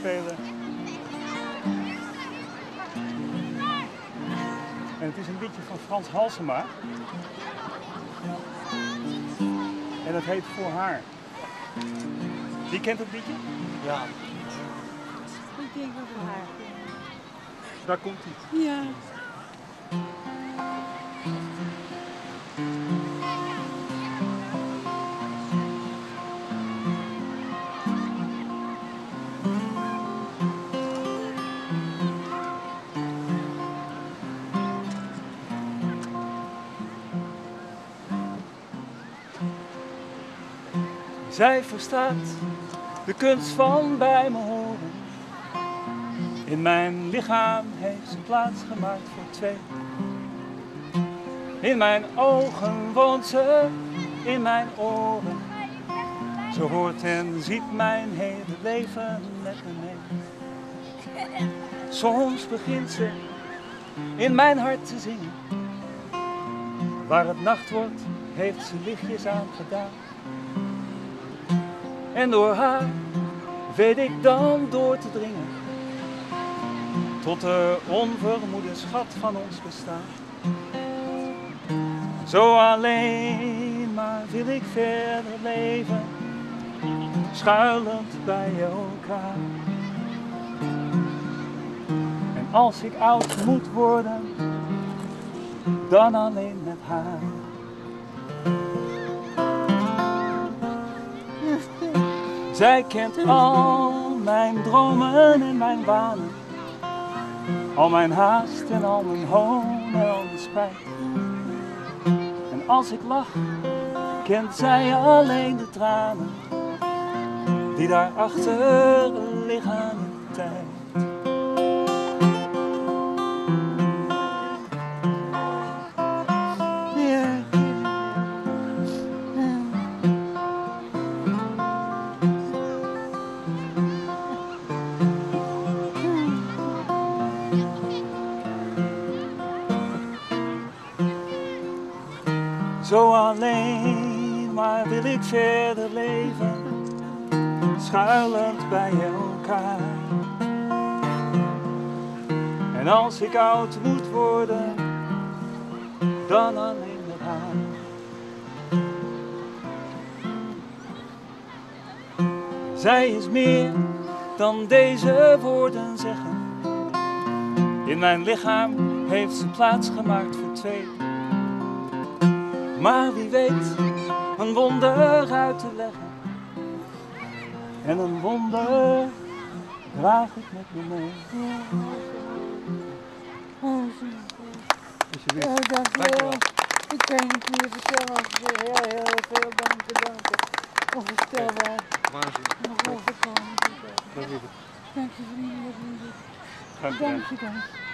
spelen. En het is een liedje van Frans Halsema. En dat heet Voor haar. Wie kent het liedje? Ja. Ik denk wel voor haar. Daar komt hij. Ja. Zij verstaat de kunst van bij me horen. In mijn lichaam heeft ze plaats gemaakt voor twee. In mijn ogen woont ze, in mijn oren. Ze hoort en ziet mijn hele leven met me mee. Soms begint ze in mijn hart te zingen. Waar het nacht wordt, heeft ze lichtjes aangedaan. En door haar weet ik dan door te dringen tot de onvermoede schat van ons bestaan. Zo alleen maar wil ik verder leven, schuilend bij elkaar. En als ik oud moet worden, dan alleen met haar. Zij kent al mijn dromen en mijn wanen, al mijn haast en al mijn hoon en al mijn spijt. En als ik lach, kent zij alleen de tranen die daarachter liggen in de tijd. Zo alleen maar wil ik verder leven, schuilend bij elkaar. En als ik oud moet worden, dan alleen met haar. Zij is meer dan deze woorden zeggen. In mijn lichaam heeft ze plaats gemaakt voor twee. Maar wie weet een wonder uit te leggen. En een wonder draag ik met me mee. Alsjeblieft. Ja, dankjewel. Ik kan je niet meer vertellen als ik zeg heel veel dank. Onvoorstelbaar. Waanzin. Nog overkomen. Dat is het. Dank je vrienden. Dank je. Dank je.